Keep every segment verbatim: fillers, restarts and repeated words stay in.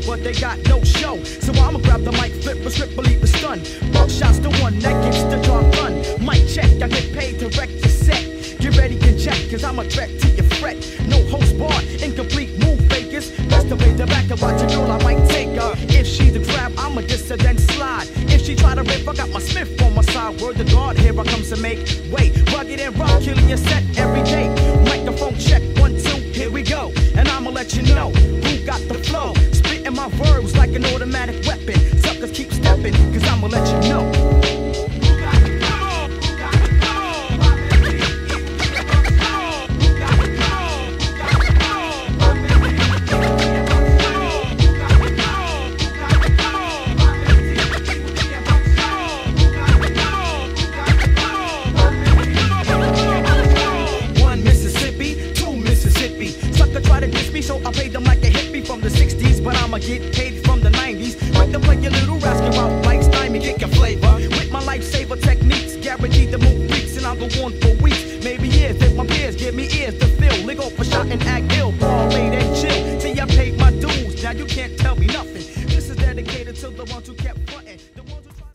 but they got no show. So I'ma grab the mic, flip a script, believe a stun. Buck shots the one that gets the job done. Mic check, I get paid to wreck your set. Get ready and check, cause I'm a threat to your fret. No host bar, incomplete move fakers. Best to play the back and watch a girl, I might take her. If she's a grab, I'ma diss her then slide. If she try to rip, I got my Smith on my side. Word to God, here I comes to make way. Rugged and rock, killing your set every day. Microphone check, one, two, here we go. And I'ma let you know who got the flow. Spitting my verbs like an automatic weapon. Suckers keep stepping, cause I'ma let you know. So I paid them like a hippie from the sixties, but I'ma get paid from the nineties. Like to play your little rascal out like stymie, get your flavor. With my lifesaver techniques, guaranteed to move freaks, and I'll go on for weeks, maybe years. If my peers give me ears to fill, lick off a shot and act ill, ball late and chill. See, I paid my dues, now you can't tell me nothing. This is dedicated to the ones who kept frontin', the ones who tried.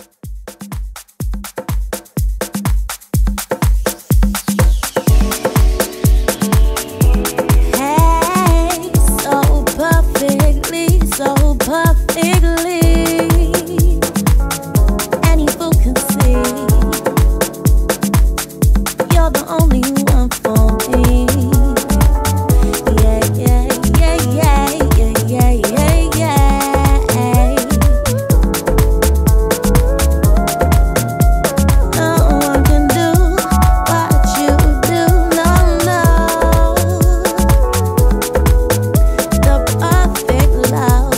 So perfectly, any fool can see you're the only one for me. Yeah, yeah, yeah, yeah, yeah, yeah, yeah, yeah. No one can do what you do, no, no. The perfect love.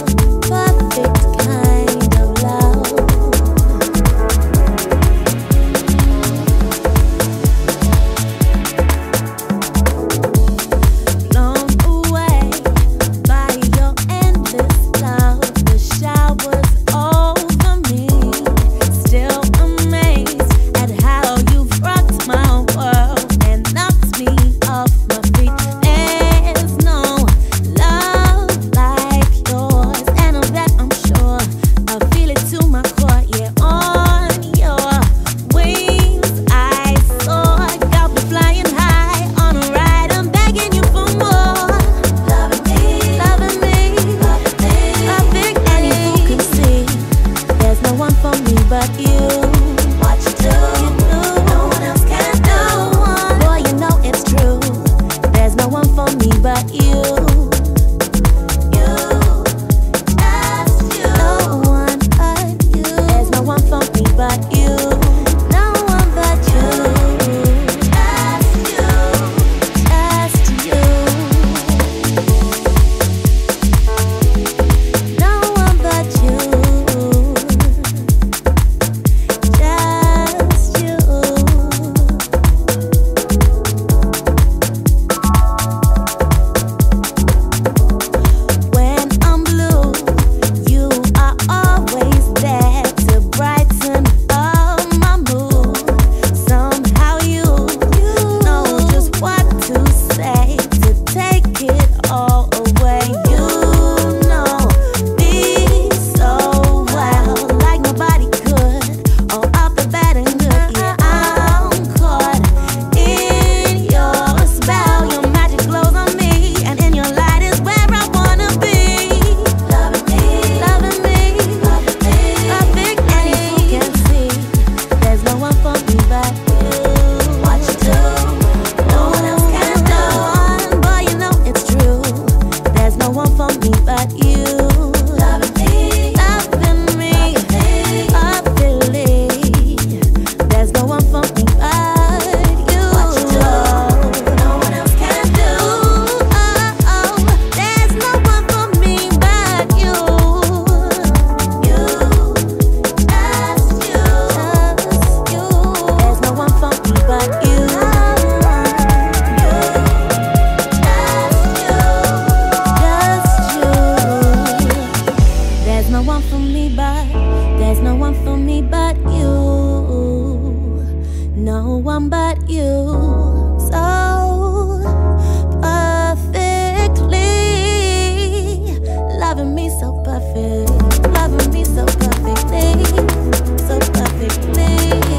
loving me so perfect, loving me so perfectly, so perfectly.